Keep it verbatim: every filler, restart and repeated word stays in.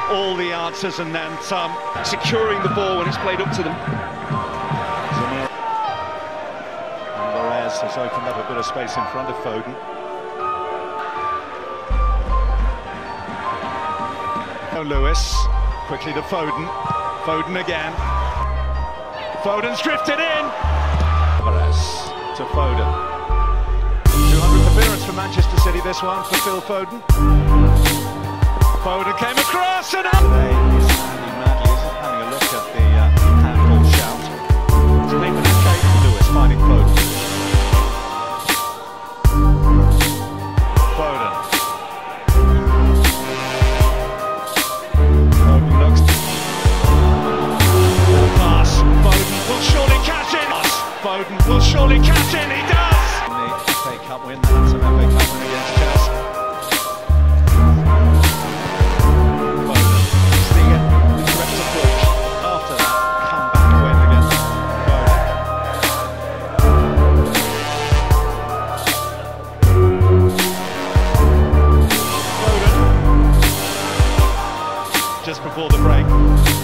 all the answers and then some, securing the ball when it's played up to them. Alvarez has opened up a bit of space in front of Foden. Lewis, quickly to Foden. Foden again. Foden's drifted in. Alvarez to Foden. two hundredth appearance for Manchester City, this one for Phil Foden. Foden came across and up. Today he's standing madly. He's having a look at the uh, handball shout. It's Nathan and Lewis finding Foden. Foden. Foden looks. Pass. Foden will surely catch it. Foden will surely catch it. He does. In the F A Cup win, the handsome F A Cup win against Chelsea. Just before the break.